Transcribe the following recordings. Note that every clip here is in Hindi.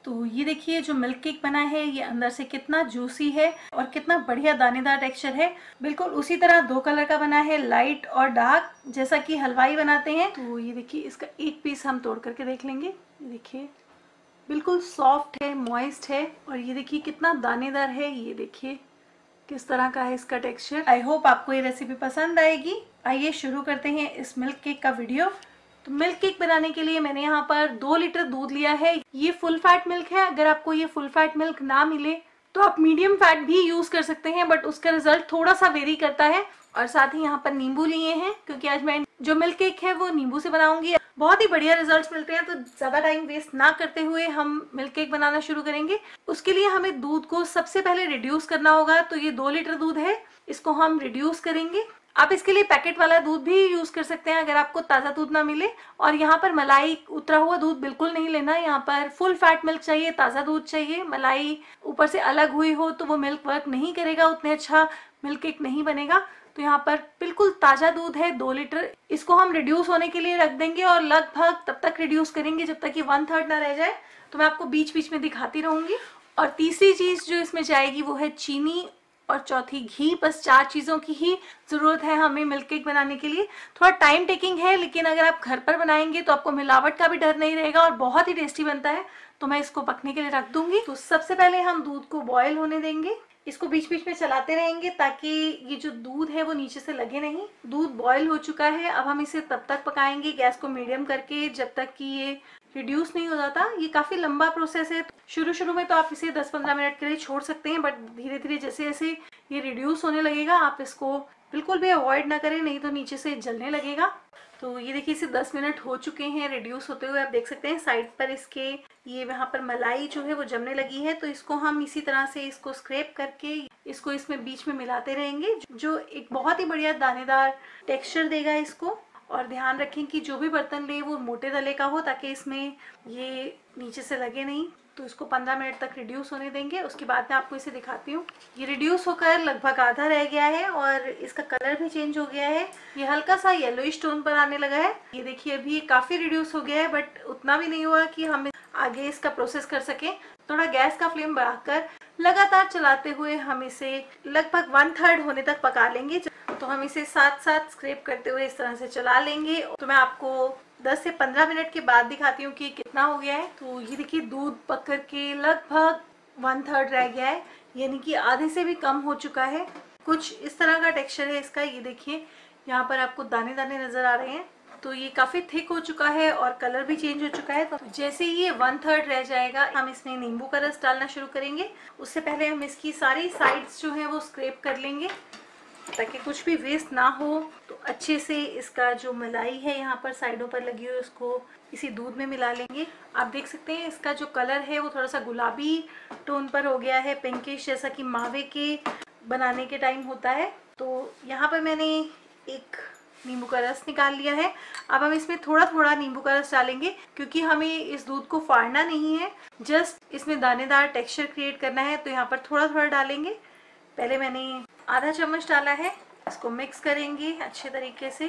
तो ये देखिए जो मिल्क केक बना है ये अंदर से कितना जूसी है और कितना बढ़िया दानेदार टेक्सचर है। बिल्कुल उसी तरह दो कलर का बना है, लाइट और डार्क, जैसा कि हलवाई बनाते हैं। तो ये देखिए इसका एक पीस हम तोड़ करके देख लेंगे। ये देखिए बिल्कुल सॉफ्ट है, मॉइस्ट है और ये देखिए कितना दानेदार है। ये देखिए किस तरह का है इसका टेक्सचर। आई होप आपको ये रेसिपी पसंद आएगी। आइए शुरू करते हैं इस मिल्क केक का वीडियो। तो मिल्क केक बनाने के लिए मैंने यहाँ पर 2 लीटर दूध लिया है। ये फुल फैट मिल्क है। अगर आपको ये फुल फैट मिल्क ना मिले तो आप मीडियम फैट भी यूज कर सकते हैं, बट उसका रिजल्ट थोड़ा सा वेरी करता है। और साथ ही यहाँ पर नींबू लिए हैं, क्योंकि आज मैं जो मिल्क केक है वो नींबू से बनाऊंगी। बहुत ही बढ़िया रिजल्ट्स मिलते हैं। तो ज्यादा टाइम वेस्ट ना करते हुए हम मिल्क केक बनाना शुरू करेंगे। उसके लिए हमें दूध को सबसे पहले रिड्यूस करना होगा। तो ये 2 लीटर दूध है, इसको हम रिड्यूस करेंगे। आप इसके लिए पैकेट वाला दूध भी यूज कर सकते हैं अगर आपको ताजा दूध ना मिले। और यहाँ पर मलाई उतरा हुआ दूध बिल्कुल नहीं लेना। यहाँ पर फुल फैट मिल्क चाहिए, ताजा दूध चाहिए। मलाई ऊपर से अलग हुई हो तो वो मिल्क वर्क नहीं करेगा, उतने अच्छा मिल्क केक नहीं बनेगा। तो यहाँ पर बिल्कुल ताजा दूध है 2 लीटर। इसको हम रिड्यूस होने के लिए रख देंगे और लगभग तब तक रिड्यूस करेंगे जब तक कि 1/3 ना रह जाए। तो मैं आपको बीच बीच में दिखाती रहूंगी। और तीसरी चीज जो इसमें जाएगी वो है चीनी और चौथी घी। बस 4 चीजों की ही जरूरत है हमें मिल्क केक बनाने के लिए। थोड़ा टाइम टेकिंग है, लेकिन अगर आप घर पर बनाएंगे तो आपको मिलावट का भी डर नहीं रहेगा और बहुत ही टेस्टी बनता है। तो मैं इसको पकने के लिए रख दूंगी। तो सबसे पहले हम दूध को बॉयल होने देंगे। इसको बीच बीच में चलाते रहेंगे ताकि ये जो दूध है वो नीचे से लगे नहीं। दूध बॉयल हो चुका है। अब हम इसे तब तक पकाएंगे गैस को मीडियम करके जब तक कि ये रिड्यूस नहीं हो जाता। ये काफी लंबा प्रोसेस है। शुरू में तो आप इसे 10-15 मिनट के लिए छोड़ सकते हैं, बट धीरे धीरे जैसे जैसे ये रिड्यूस होने लगेगा आप इसको बिल्कुल भी अवॉइड ना करें, नहीं तो नीचे से जलने लगेगा। तो ये देखिए इसे 10 मिनट हो चुके हैं रिड्यूस होते हुए। आप देख सकते हैं साइड पर इसके ये वहाँ पर मलाई जो है वो जमने लगी है। तो इसको हम इसी तरह से इसको स्क्रैप करके इसको इसमें बीच में मिलाते रहेंगे, जो एक बहुत ही बढ़िया दानेदार टेक्सचर देगा इसको। और ध्यान रखें कि जो भी बर्तन ले वो मोटे तले का हो ताकि इसमें ये नीचे से लगे नहीं। तो इसको 15 मिनट तक रिड्यूस होने देंगे। उसके बाद मैं आपको इसे दिखाती हूँ। ये रिड्यूस होकर लगभग आधा रह गया है और इसका कलर भी चेंज हो गया है। ये हल्का सा येलोइश टोन पर आने लगा है। ये देखिए अभी ये काफी रिड्यूस हो गया है, बट उतना भी नहीं हुआ कि हम आगे इसका प्रोसेस कर सके। थोड़ा गैस का फ्लेम बढ़ाकर लगातार चलाते हुए हम इसे लगभग 1/3 होने तक पका लेंगे। तो हम इसे साथ साथ स्क्रैप करते हुए इस तरह से चला लेंगे। तो मैं आपको 10 से 15 मिनट के बाद दिखाती हूँ कि कितना हो गया है। तो ये देखिए दूध पक करके लगभग 1/3 रह गया है, यानी कि आधे से भी कम हो चुका है। कुछ इस तरह का टेक्सचर है इसका। ये देखिए यहाँ पर आपको दाने दाने नजर आ रहे हैं। तो ये काफी थिक हो चुका है और कलर भी चेंज हो चुका है। तो जैसे ही ये 1/3 रह जाएगा हम इसमें नींबू का रस डालना शुरू करेंगे। उससे पहले हम इसकी सारी साइड्स जो है वो स्क्रैप कर लेंगे ताकि कुछ भी वेस्ट ना हो। तो अच्छे से इसका जो मलाई है यहाँ पर साइडों पर लगी हुई उसको इसी दूध में मिला लेंगे। आप देख सकते हैं इसका जो कलर है वो थोड़ा सा गुलाबी टोन पर हो गया है, पिंकिश, जैसा कि मावे के बनाने के टाइम होता है। तो यहाँ पर मैंने एक नींबू का रस निकाल लिया है। अब हम इसमें थोड़ा थोड़ा नींबू का रस डालेंगे क्योंकि हमें इस दूध को फाड़ना नहीं है, जस्ट इसमें दानेदार टेक्सचर क्रिएट करना है। तो यहाँ पर थोड़ा थोड़ा डालेंगे। पहले मैंने आधा चम्मच डाला है। इसको मिक्स करेंगे अच्छे तरीके से।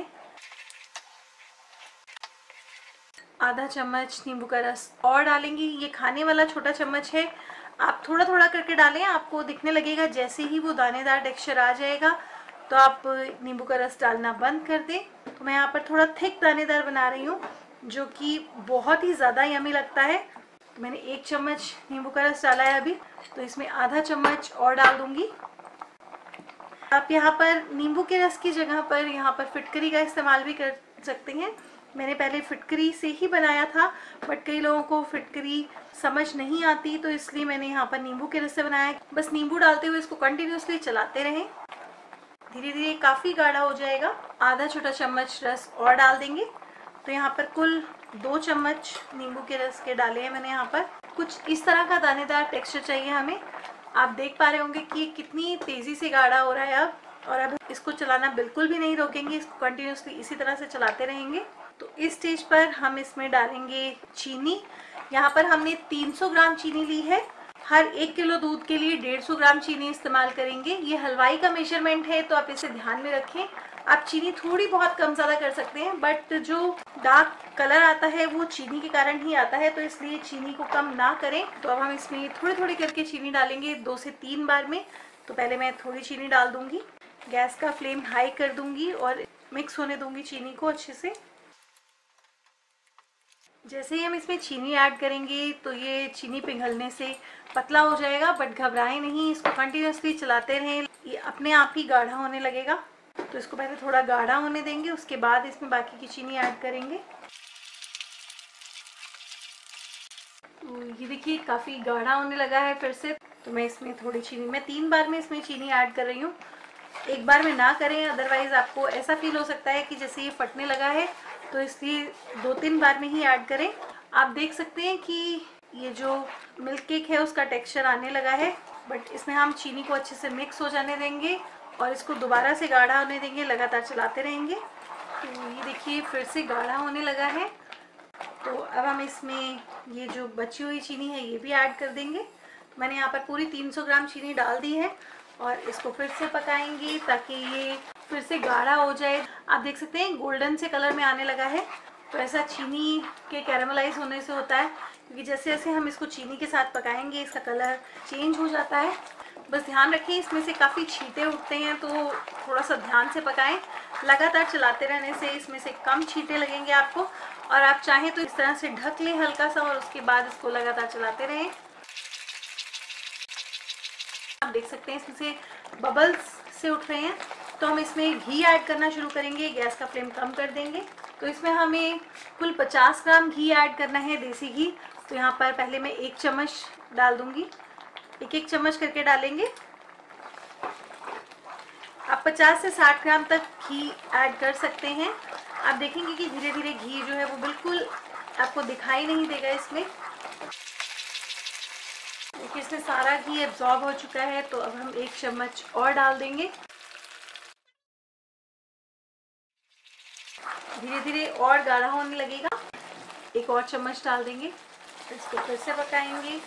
आधा चम्मच नींबू का रस और डालेंगे। ये खाने वाला छोटा चम्मच है, आप थोड़ा थोड़ा करके डालें। आपको दिखने लगेगा जैसे ही वो दानेदार टेक्सचर आ जाएगा तो आप नींबू का रस डालना बंद कर दें। तो मैं यहाँ पर थोड़ा थिक दानेदार बना रही हूँ जो कि बहुत ही ज़्यादा यमी लगता है। तो मैंने 1 चम्मच नींबू का रस डाला है अभी, तो इसमें आधा चम्मच और डाल दूंगी। आप यहाँ पर नींबू के रस की जगह पर यहाँ पर फिटकरी का इस्तेमाल भी कर सकते हैं। मैंने पहले फिटकरी से ही बनाया था, बट कई लोगों को फिटकरी समझ नहीं आती, तो इसलिए मैंने यहाँ पर नींबू के रस से बनाया। बस नींबू डालते हुए इसको कंटिन्यूसली चलाते रहें। धीरे धीरे काफ़ी गाढ़ा हो जाएगा। आधा छोटा चम्मच रस और डाल देंगे। तो यहाँ पर कुल 2 चम्मच नींबू के रस के डाले हैं मैंने। यहाँ पर कुछ इस तरह का दानेदार टेक्सचर चाहिए हमें। आप देख पा रहे होंगे कि कितनी तेज़ी से गाढ़ा हो रहा है अब। और अब इसको चलाना बिल्कुल भी नहीं रोकेंगे, इसको कंटिन्यूसली इसी तरह से चलाते रहेंगे। तो इस स्टेज पर हम इसमें डालेंगे चीनी। यहाँ पर हमने 300 ग्राम चीनी ली है। हर 1 किलो दूध के लिए 150 ग्राम चीनी इस्तेमाल करेंगे। ये हलवाई का मेजरमेंट है तो आप इसे ध्यान में रखें। आप चीनी थोड़ी बहुत कम ज़्यादा कर सकते हैं, बट जो डार्क कलर आता है वो चीनी के कारण ही आता है, तो इसलिए चीनी को कम ना करें। तो अब हम इसमें थोड़ी थोड़ी करके चीनी डालेंगे 2 से 3 बार में। तो पहले मैं थोड़ी चीनी डाल दूंगी, गैस का फ्लेम हाई कर दूंगी और मिक्स होने दूंगी चीनी को अच्छे से। जैसे ही हम इसमें चीनी ऐड करेंगे तो ये चीनी पिघलने से पतला हो जाएगा, बट घबराएं नहीं, इसको कंटिन्यूसली चलाते रहें, ये अपने आप ही गाढ़ा होने लगेगा। तो इसको पहले थोड़ा गाढ़ा होने देंगे, उसके बाद इसमें बाकी की चीनी ऐड करेंगे। तो ये देखिए काफ़ी गाढ़ा होने लगा है फिर से। तो मैं इसमें थोड़ी चीनी, मैं 3 बार में इसमें चीनी ऐड कर रही हूँ, एक बार में ना करें, अदरवाइज़ आपको ऐसा फील हो सकता है कि जैसे ये फटने लगा है। तो इसलिए 2-3 बार में ही ऐड करें। आप देख सकते हैं कि ये जो मिल्क केक है उसका टेक्सचर आने लगा है, बट इसमें हम चीनी को अच्छे से मिक्स हो जाने देंगे और इसको दोबारा से गाढ़ा होने देंगे, लगातार चलाते रहेंगे। तो ये देखिए फिर से गाढ़ा होने लगा है। तो अब हम इसमें ये जो बची हुई चीनी है ये भी ऐड कर देंगे। मैंने यहाँ पर पूरी 300 ग्राम चीनी डाल दी है और इसको फिर से पकाएंगे ताकि ये फिर से गाढ़ा हो जाए। आप देख सकते हैं गोल्डन से कलर में आने लगा है, तो ऐसा चीनी के कैरामलाइज होने से होता है, क्योंकि जैसे जैसे हम इसको चीनी के साथ पकाएंगे इसका कलर चेंज हो जाता है। बस ध्यान रखिए इसमें से काफ़ी छींटे उठते हैं, तो थोड़ा सा ध्यान से पकाएं। लगातार चलाते रहने से इसमें से कम छींटे लगेंगे आपको, और आप चाहें तो इस तरह से ढक लें हल्का सा और उसके बाद इसको लगातार चलाते रहें। आप देख सकते हैं इसमें से बबल्स से उठ रहे हैं, तो हम इसमें घी ऐड करना शुरू करेंगे। गैस का फ्लेम कम कर देंगे। तो इसमें हमें कुल 50 ग्राम घी ऐड करना है, देसी घी। तो यहाँ पर पहले मैं 1 चम्मच डाल दूंगी, 1-1 चम्मच करके डालेंगे। आप 50 से 60 ग्राम तक घी ऐड कर सकते हैं। आप देखेंगे कि धीरे धीरे घी जो है वो बिल्कुल आपको दिखाई नहीं देगा इसमें। देखिए इसमें सारा घी एब्जॉर्ब हो चुका है। तो अब हम 1 चम्मच और डाल देंगे, धीरे धीरे और गाढ़ा होने लगेगा। 1 और चम्मच डाल देंगे, इसको फिर से पकाएंगे।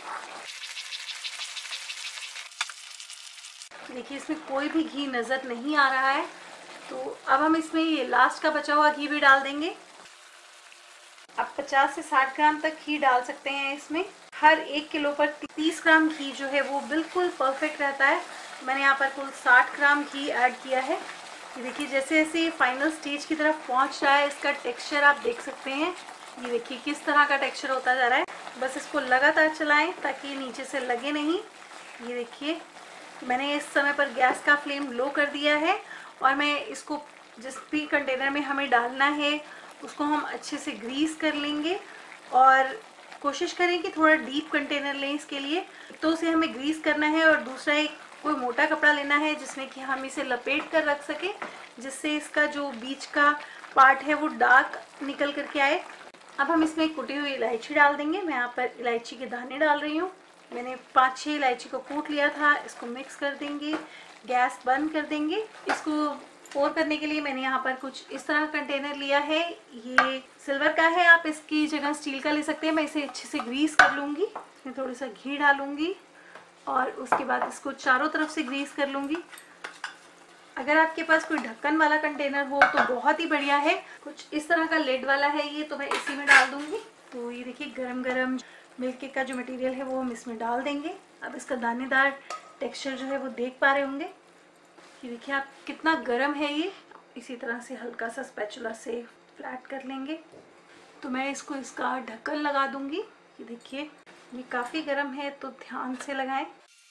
देखिए इसमें कोई भी घी नज़र नहीं आ रहा है। तो अब हम इसमें ये लास्ट का बचा हुआ घी भी डाल देंगे। आप 50 से 60 ग्राम तक घी डाल सकते हैं इसमें। हर 1 किलो पर 30 ग्राम घी जो है वो बिल्कुल परफेक्ट रहता है। मैंने यहाँ पर कुल 60 ग्राम घी ऐड किया है। ये देखिए जैसे जैसे ये फाइनल स्टेज की तरफ पहुँच रहा है, इसका टेक्सचर आप देख सकते हैं। ये देखिए किस तरह का टेक्सचर होता जा रहा है। बस इसको लगातार चलाएं ताकि नीचे से लगे नहीं। ये देखिए मैंने इस समय पर गैस का फ्लेम लो कर दिया है और मैं इसको जिस भी कंटेनर में हमें डालना है उसको हम अच्छे से ग्रीस कर लेंगे। और कोशिश करें कि थोड़ा डीप कंटेनर लें इसके लिए। तो उसे हमें ग्रीस करना है और दूसरा एक कोई मोटा कपड़ा लेना है जिसमें कि हम इसे लपेट कर रख सकें, जिससे इसका जो बीच का पार्ट है वो डार्क निकल करके आए। अब हम इसमें कुटी हुई इलायची डाल देंगे। मैं यहाँ पर इलायची के दाने डाल रही हूँ। मैंने 5-6 इलायची को कूट लिया था। इसको मिक्स कर देंगे, गैस बंद कर देंगे। इसको पोर करने के लिए मैंने यहाँ पर कुछ इस तरह का कंटेनर लिया है। ये सिल्वर का है, आप इसकी जगह स्टील का ले सकते हैं। मैं इसे अच्छे से ग्रीस कर लूँगी। इसमें थोड़ा सा घी डालूँगी और उसके बाद इसको चारों तरफ से ग्रीस कर लूँगी। अगर आपके पास कोई ढक्कन वाला कंटेनर हो तो बहुत ही बढ़िया है। कुछ इस तरह का लेड वाला है ये, तो मैं इसी में डाल दूँगी। तो ये देखिए गरम गरम मिल्क केक का जो मटेरियल है वो हम इसमें डाल देंगे। अब इसका दानेदार टेक्सचर जो है वो देख पा रहे होंगे। ये देखिए आप कितना गर्म है ये। इसी तरह से हल्का सा स्पैचुला से फ्लैट कर लेंगे। तो मैं इसको इसका ढक्कन लगा दूंगी। ये देखिए ये काफ़ी गर्म है तो ध्यान से लगाएं।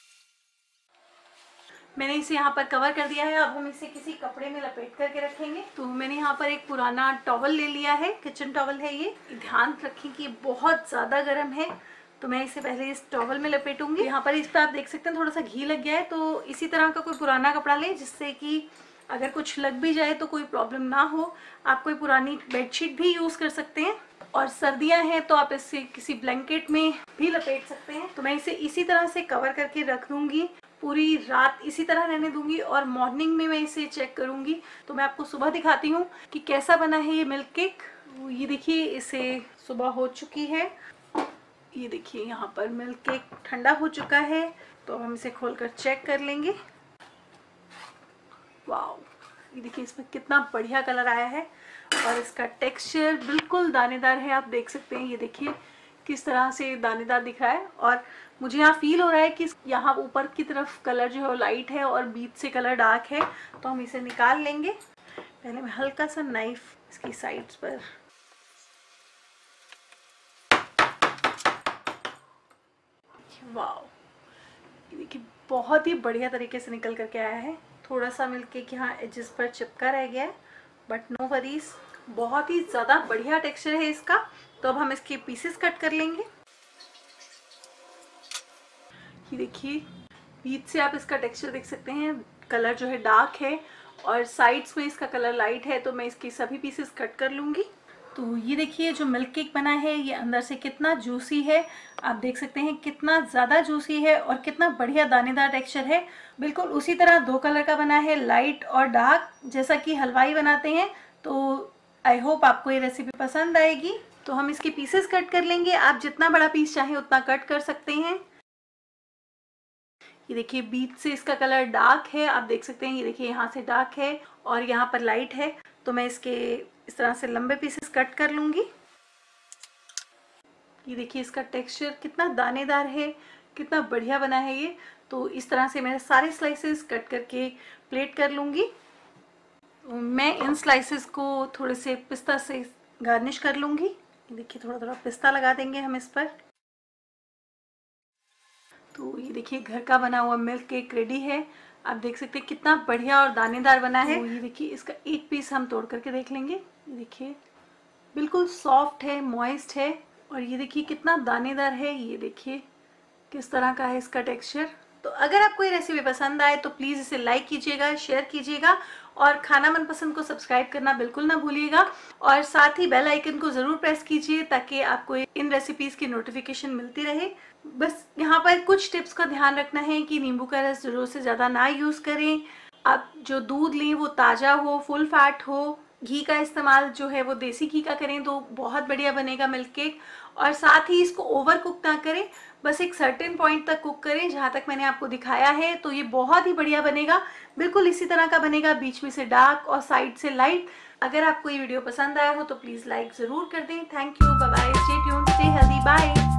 मैंने इसे यहाँ पर कवर कर दिया है। अब हम इसे किसी कपड़े में लपेट करके रखेंगे। तो मैंने यहाँ पर एक पुराना टॉवल ले लिया है, किचन टॉवल है ये। ध्यान रखें कि बहुत ज़्यादा गर्म है, तो मैं इसे पहले इस टॉवल में लपेटूंगी। यहाँ पर इस पर आप देख सकते हैं थोड़ा सा घी लग गया है। तो इसी तरह का कोई पुराना कपड़ा लें जिससे कि अगर कुछ लग भी जाए तो कोई प्रॉब्लम ना हो। आप कोई पुरानी बेडशीट भी यूज़ कर सकते हैं, और सर्दियाँ हैं तो आप इसे किसी ब्लैंकेट में भी लपेट सकते हैं। तो मैं इसे इसी तरह से कवर करके रख दूँगी, पूरी रात इसी तरह रहने दूंगी और मॉर्निंग में मैं इसे चेक करूंगी। तो मैं आपको सुबह दिखाती हूँ कि कैसा बना है ये मिल्क केक। ये देखिए इसे सुबह हो चुकी है। ये देखिए यहाँ पर मिल्क केक ठंडा हो चुका है। तो अब हम इसे खोलकर चेक कर लेंगे। वाओ, ये देखिए इसमें कितना बढ़िया कलर आया है और इसका टेक्सचर बिल्कुल दानेदार है। आप देख सकते हैं, ये देखिए किस तरह से दानेदार दिख रहा है। और मुझे यहाँ फील हो रहा है कि यहाँ ऊपर की तरफ कलर जो है वो लाइट है और बीच से कलर डार्क है। तो हम इसे निकाल लेंगे। पहले मैं हल्का सा नाइफ इसकी साइड्स पर, वाओ ये देखिए बहुत ही बढ़िया तरीके से निकल करके आया है। थोड़ा सा मिल्क यहाँ एजेस पर चिपका रह गया है, बट नो वरीज, बहुत ही ज़्यादा बढ़िया टेक्सचर है इसका। तो अब हम इसके पीसेस कट कर लेंगे। ये देखिए बीच से आप इसका टेक्सचर देख सकते हैं, कलर जो है डार्क है और साइड्स में इसका कलर लाइट है। तो मैं इसकी सभी पीसेस कट कर लूँगी। तो ये देखिए जो मिल्क केक बना है ये अंदर से कितना जूसी है। आप देख सकते हैं कितना ज़्यादा जूसी है और कितना बढ़िया दानेदार टेक्सचर है। बिल्कुल उसी तरह 2 कलर का बना है, लाइट और डार्क, जैसा कि हलवाई बनाते हैं। तो आई होप आपको ये रेसिपी पसंद आएगी। तो हम इसके पीसेस कट कर लेंगे। आप जितना बड़ा पीस चाहें उतना कट कर सकते हैं। ये देखिए बीच से इसका कलर डार्क है, आप देख सकते हैं। ये देखिए यहाँ से डार्क है और यहाँ पर लाइट है। तो मैं इसके इस तरह से लंबे पीसेस कट कर लूँगी। ये देखिए इसका टेक्सचर कितना दानेदार है, कितना बढ़िया बना है ये। तो इस तरह से मैं सारे स्लाइसेस कट करके प्लेट कर लूँगी। मैं इन स्लाइसेस को थोड़े से पिस्ता से गार्निश कर लूँगी। ये देखिए थोड़ा थोड़ा पिस्ता लगा देंगे हम इस पर। तो ये देखिए घर का बना हुआ मिल्क केक रेडी है। आप देख सकते हैं कितना बढ़िया और दानेदार बना है। तो ये देखिए इसका एक पीस हम तोड़ करके देख लेंगे। ये देखिए बिल्कुल सॉफ्ट है, मॉइस्ट है और ये देखिए कितना दानेदार है। ये देखिए किस तरह का है इसका टेक्सचर। तो अगर आपको ये रेसिपी पसंद आए तो प्लीज़ इसे लाइक कीजिएगा, शेयर कीजिएगा और खाना मनपसंद को सब्सक्राइब करना बिल्कुल ना भूलिएगा। और साथ ही बेल आइकन को ज़रूर प्रेस कीजिए ताकि आपको इन रेसिपीज़ की नोटिफिकेशन मिलती रहे। बस यहाँ पर कुछ टिप्स का ध्यान रखना है कि नींबू का रस ज़रूरत से ज़्यादा ना यूज़ करें। आप जो दूध लें वो ताज़ा हो, फुल फैट हो। घी का इस्तेमाल जो है वो देसी घी का करें तो बहुत बढ़िया बनेगा मिल्क केक। और साथ ही इसको ओवर कुक ना करें, बस एक सर्टेन पॉइंट तक कुक करें जहाँ तक मैंने आपको दिखाया है। तो ये बहुत ही बढ़िया बनेगा, बिल्कुल इसी तरह का बनेगा, बीच में से डार्क और साइड से लाइट। अगर आपको ये वीडियो पसंद आया हो तो प्लीज़ लाइक ज़रूर कर दें। Thank you, bye bye, stay tuned, stay healthy, bye.